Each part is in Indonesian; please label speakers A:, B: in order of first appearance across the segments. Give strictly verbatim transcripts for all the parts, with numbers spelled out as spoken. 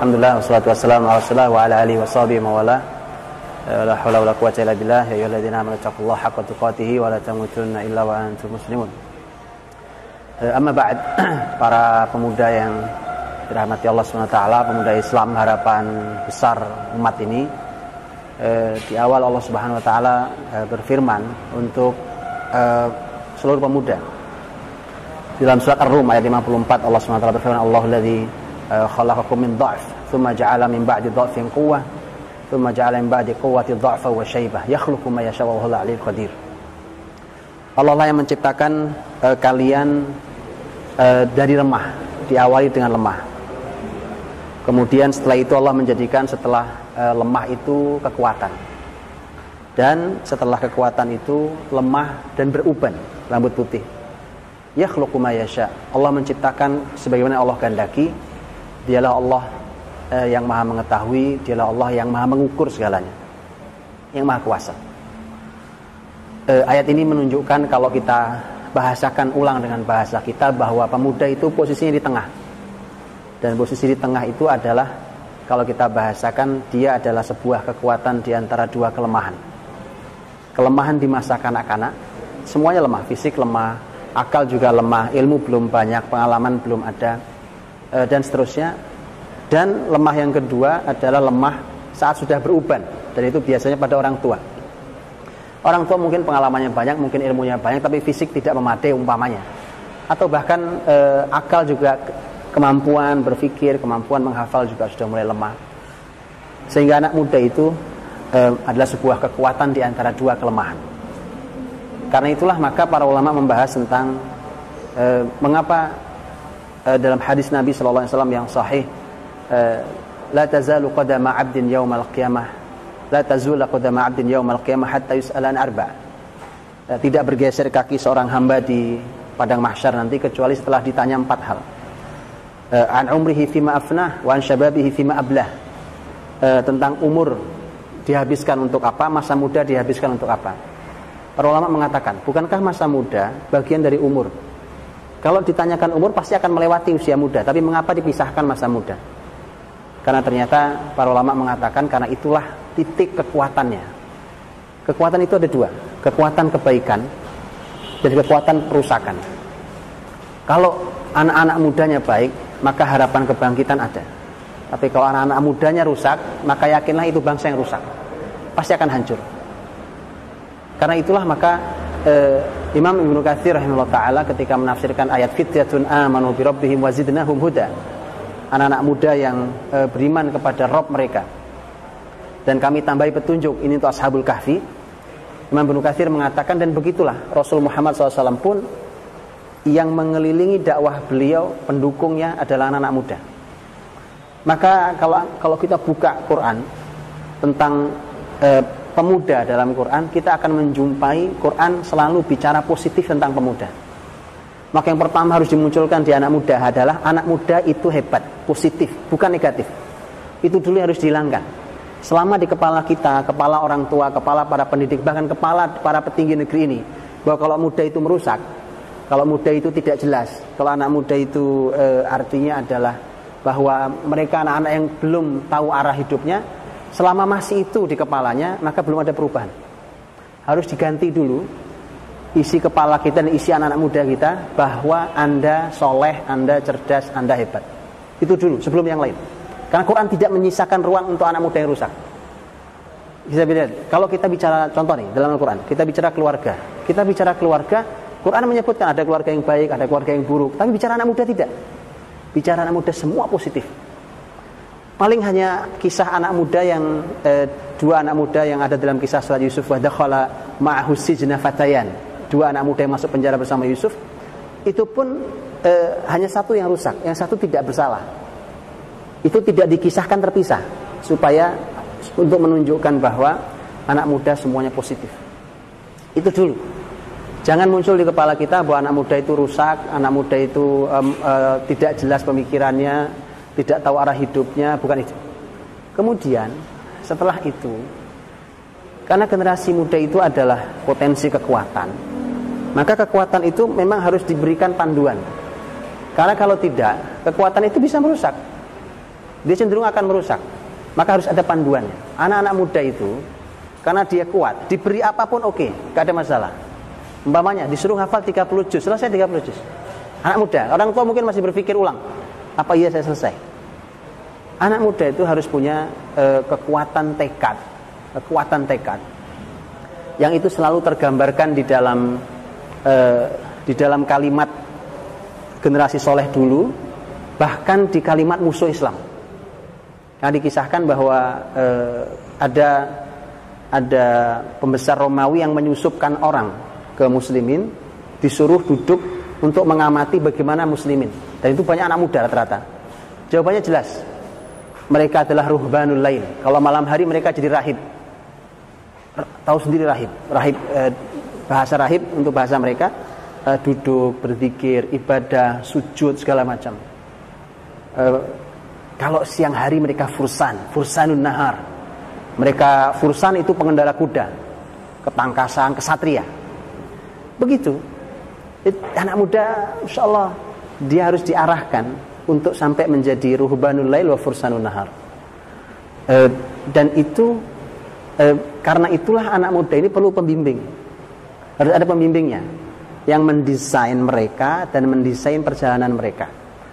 A: Alhamdulillah wassalatu wassalamu ala Rasulillah wa ala alihi washabihi mawala. La haula wala quwwata illa billah. Ya ayyuhalladzina amanu taqullaha haqqa tuqatih wa la tamutunna illa wa antum muslimun. Amma ba'd, para pemuda yang dirahmati Allah subhanahu wa taala, pemuda Islam harapan besar umat ini. Di awal Allah subhanahu wa taala berfirman untuk seluruh pemuda. Di dalam surat Ar-Rum ayat lima puluh empat Allah subhanahu wa taala berfirman, Allahu alladzi khalaqakum min dha'f thumma ja'ala min ba'di dha'fin quwwah thumma ja'ala min ba'di quwwati dha'fa wa syaibah yakhluqu ma yasha wa huwal 'aliyyul qadir. Allah lah yang menciptakan uh, kalian uh, dari lemah, diawali dengan lemah. Kemudian setelah itu Allah menjadikan setelah uh, lemah itu kekuatan. Dan setelah kekuatan itu lemah dan beruban, rambut putih. Yakhluqu ma yasha. Allah menciptakan sebagaimana Allah kehendaki. Dialah Allah eh, yang Maha mengetahui, dialah Allah yang Maha mengukur segalanya, yang Maha kuasa. Eh, ayat ini menunjukkan, kalau kita bahasakan ulang dengan bahasa kita, bahwa pemuda itu posisinya di tengah. Dan posisi di tengah itu adalah, kalau kita bahasakan, dia adalah sebuah kekuatan di antara dua kelemahan. Kelemahan di masa kanak-kanak, semuanya lemah, fisik lemah, akal juga lemah, ilmu belum banyak, pengalaman belum ada, e, dan seterusnya. Dan lemah yang kedua adalah lemah saat sudah beruban, dan itu biasanya pada orang tua. Orang tua mungkin pengalamannya banyak, mungkin ilmunya banyak, tapi fisik tidak memadai umpamanya. Atau bahkan e, akal juga, kemampuan berpikir, kemampuan menghafal juga sudah mulai lemah. Sehingga anak muda itu e, adalah sebuah kekuatan di antara dua kelemahan. Karena itulah maka para ulama membahas tentang e, mengapa e, dalam hadis Nabi shallallahu alaihi wasallam yang sahih, e, la tazalu qadama 'abdin yaumal qiyamah la tazula qadama 'abdin yaumal qiyamah hatta yus'ala an arba'. E, tidak bergeser kaki seorang hamba di padang mahsyar nanti kecuali setelah ditanya empat hal. E, an umrihi fima afnah wa an syababihi fima ablah. E, tentang umur dihabiskan untuk apa, masa muda dihabiskan untuk apa. Para ulama mengatakan, bukankah masa muda bagian dari umur? Kalau ditanyakan umur, pasti akan melewati usia muda. Tapi mengapa dipisahkan masa muda? Karena ternyata para ulama mengatakan, karena itulah titik kekuatannya. Kekuatan itu ada dua, kekuatan kebaikan dan kekuatan perusakan. Kalau anak-anak mudanya baik, maka harapan kebangkitan ada. Tapi kalau anak-anak mudanya rusak, maka yakinlah itu bangsa yang rusak, pasti akan hancur. Karena itulah maka eh, Imam Ibnu Katsir rahimahullah ta'ala ketika menafsirkan ayat fityatun amanu bi rabbihim wa zidnahum huda, anak-anak muda yang eh, beriman kepada Rabb mereka dan kami tambahi petunjuk, ini untuk Ashabul Kahfi. Imam Ibnu Katsir mengatakan, dan begitulah Rasul Muhammad shallallahu alaihi wasallam pun yang mengelilingi dakwah beliau, pendukungnya adalah anak-anak muda. Maka kalau kalau kita buka Quran tentang eh, pemuda dalam Quran, kita akan menjumpai Quran selalu bicara positif tentang pemuda. Maka yang pertama harus dimunculkan di anak muda adalah anak muda itu hebat, positif, bukan negatif. Itu dulu yang harus dihilangkan. Selama di kepala kita, kepala orang tua, kepala para pendidik, bahkan kepala para petinggi negeri ini, bahwa kalau muda itu merusak, kalau muda itu tidak jelas, kalau anak muda itu e, artinya adalah bahwa mereka anak-anak yang belum tahu arah hidupnya. Selama masih itu di kepalanya, maka belum ada perubahan. Harus diganti dulu isi kepala kita dan isi anak-anak muda kita, bahwa Anda soleh, Anda cerdas, Anda hebat. Itu dulu, sebelum yang lain. Karena Quran tidak menyisakan ruang untuk anak muda yang rusak. Bisa beda. Kalau kita bicara, contoh nih, dalam Al-Quran, kita bicara keluarga. Kita bicara keluarga, Quran menyebutkan ada keluarga yang baik, ada keluarga yang buruk. Tapi bicara anak muda tidak. Bicara anak muda semua positif. Paling hanya kisah anak muda yang eh, dua anak muda yang ada dalam kisah surat Yusuf, wa dakhala ma'ahu sijna fatayan, dua anak muda yang masuk penjara bersama Yusuf. Itu pun eh, hanya satu yang rusak, yang satu tidak bersalah. Itu tidak dikisahkan terpisah, supaya untuk menunjukkan bahwa anak muda semuanya positif. Itu dulu. Jangan muncul di kepala kita bahwa anak muda itu rusak, anak muda itu um, uh, tidak jelas pemikirannya, tidak tahu arah hidupnya, bukan itu. Kemudian setelah itu, karena generasi muda itu adalah potensi kekuatan, maka kekuatan itu memang harus diberikan panduan. Karena kalau tidak, kekuatan itu bisa merusak. dia cenderung akan merusak. Maka harus ada panduannya. Anak-anak muda itu, karena dia kuat, diberi apapun oke, okay, gak ada masalah. Umpamanya disuruh hafal tiga puluh juz, selesai tiga puluh juz. Anak muda, orang tua mungkin masih berpikir ulang, apa iya saya selesai? Anak muda itu harus punya e, kekuatan tekad, kekuatan tekad, yang itu selalu tergambarkan di dalam e, di dalam kalimat generasi soleh dulu, bahkan di kalimat musuh Islam. Yang dikisahkan bahwa e, ada ada pembesar Romawi yang menyusupkan orang ke muslimin, disuruh duduk untuk mengamati bagaimana muslimin. Dan itu banyak anak muda rata-rata. Jawabannya jelas. Mereka adalah ruhbanul lail. Kalau malam hari mereka jadi rahib. Tahu sendiri rahib. Rahib e, bahasa rahib untuk bahasa mereka e, duduk, berzikir, ibadah, sujud segala macam. E, Kalau siang hari mereka fursan, fursanun nahar. Mereka fursan itu pengendara kuda, ketangkasan, kesatria. Begitu. Anak muda, insya Allah dia harus diarahkan untuk sampai menjadi ruhbanul lail wa fursanun nahar. E, dan itu e, karena itulah anak muda ini perlu pembimbing. Harus ada pembimbingnya yang mendesain mereka dan mendesain perjalanan mereka.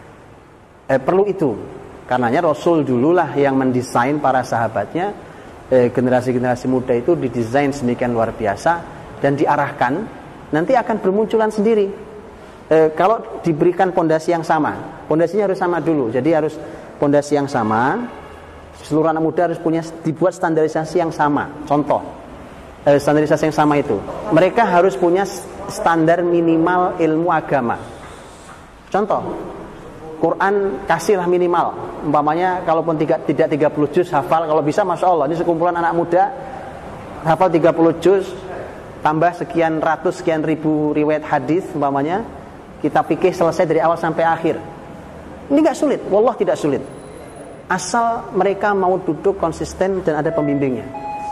A: E, perlu itu. Karenanya Rasul dululah yang mendesain para sahabatnya, eh, generasi-generasi muda itu didesain sedemikian luar biasa dan diarahkan, nanti akan bermunculan sendiri. Eh, kalau diberikan pondasi yang sama, pondasinya harus sama dulu. Jadi harus pondasi yang sama. Seluruh anak muda harus punya dibuat standarisasi yang sama. Contoh, eh, standarisasi yang sama itu, mereka harus punya standar minimal ilmu agama. Contoh, Quran kasihlah minimal, umpamanya kalaupun tidak, tidak tiga puluh juz hafal, kalau bisa masya Allah, ini sekumpulan anak muda hafal tiga puluh juz tambah sekian ratus sekian ribu riwayat hadis, umpamanya kita pikir selesai dari awal sampai akhir. Ini gak sulit, wallah tidak sulit, asal mereka mau duduk konsisten dan ada pembimbingnya.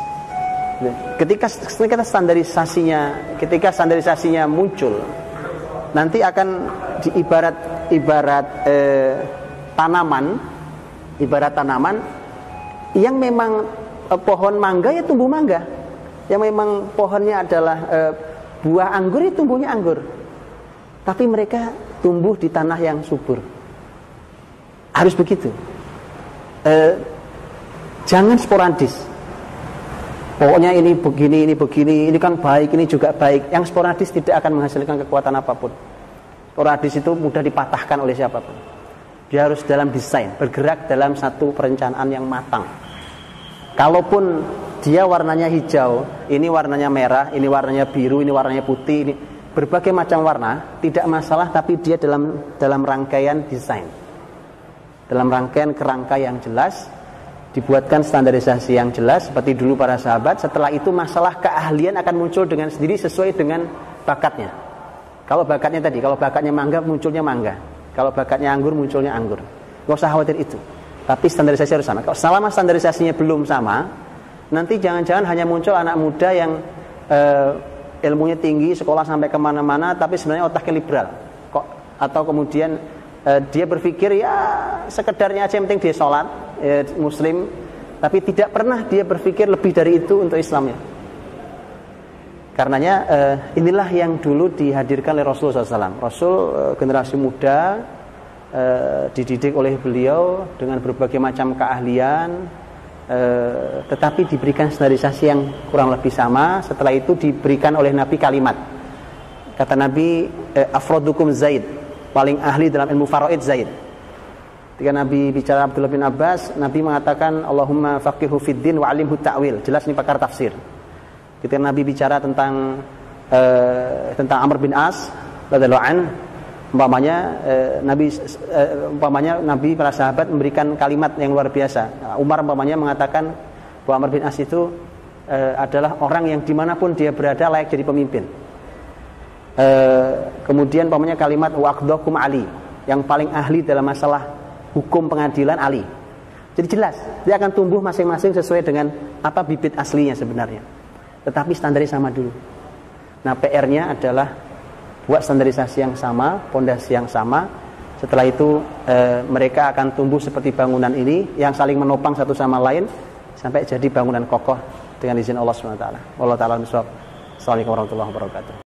A: Ketika, ketika standarisasinya ketika standarisasinya muncul, nanti akan diibarat ibarat eh, tanaman, ibarat tanaman yang memang eh, pohon mangga ya tumbuh mangga, yang memang pohonnya adalah eh, buah anggur ya tumbuhnya anggur, tapi mereka tumbuh di tanah yang subur. Harus begitu. Eh, jangan sporadis. Pokoknya ini begini, ini begini, ini kan baik, ini juga baik. Yang sporadis tidak akan menghasilkan kekuatan apapun. Sporadis itu mudah dipatahkan oleh siapapun. Dia harus dalam desain, bergerak dalam satu perencanaan yang matang. Kalaupun dia warnanya hijau, ini warnanya merah, ini warnanya biru, ini warnanya putih, ini berbagai macam warna, tidak masalah, tapi dia dalam dalam rangkaian desain. Dalam rangkaian kerangka yang jelas, dibuatkan standarisasi yang jelas seperti dulu para sahabat. Setelah itu masalah keahlian akan muncul dengan sendiri sesuai dengan bakatnya. Kalau bakatnya tadi, kalau bakatnya mangga munculnya mangga, kalau bakatnya anggur munculnya anggur. Gak usah khawatir itu. Tapi standarisasi harus sama. Kalau selama standarisasinya belum sama, nanti jangan-jangan hanya muncul anak muda yang eh, ilmunya tinggi, sekolah sampai kemana-mana, tapi sebenarnya otaknya liberal. Kok atau kemudian eh, dia berpikir ya sekedarnya aja yang penting dia sholat, eh, muslim, tapi tidak pernah dia berpikir lebih dari itu untuk Islamnya. Karenanya eh, inilah yang dulu dihadirkan oleh Rasulullah shallallahu alaihi wasallam. Rasul eh, generasi muda eh, dididik oleh beliau dengan berbagai macam keahlian, eh, tetapi diberikan standarisasi yang kurang lebih sama. Setelah itu diberikan oleh Nabi kalimat. Kata Nabi, eh, afrodukum Zaid, paling ahli dalam ilmu faraid Zaid. Ketika Nabi bicara Abdullah bin Abbas, Nabi mengatakan Allahumma faqihu fid din wa alimhu ta'wil. Jelas ini pakar tafsir. Ketika Nabi bicara tentang uh, tentang Amr bin As radhiyallahu an, umpamanya uh, Nabi uh, umpamanya Nabi para sahabat memberikan kalimat yang luar biasa. Umar umpamanya mengatakan bahwa Amr bin As itu uh, adalah orang yang dimanapun dia berada layak jadi pemimpin. Uh, kemudian umpamanya kalimat waqdakum Ali, yang paling ahli dalam masalah hukum pengadilan Ali. Jadi jelas dia akan tumbuh masing-masing sesuai dengan apa bibit aslinya sebenarnya. Tetapi standarnya sama dulu. Nah P R-nya adalah buat standarisasi yang sama, pondasi yang sama, Setelah itu e, mereka akan tumbuh seperti bangunan ini yang saling menopang satu sama lain sampai jadi bangunan kokoh dengan izin Allah Subhanahu wa taala. Wallahu taala bishawab. Assalamualaikum warahmatullahi wabarakatuh.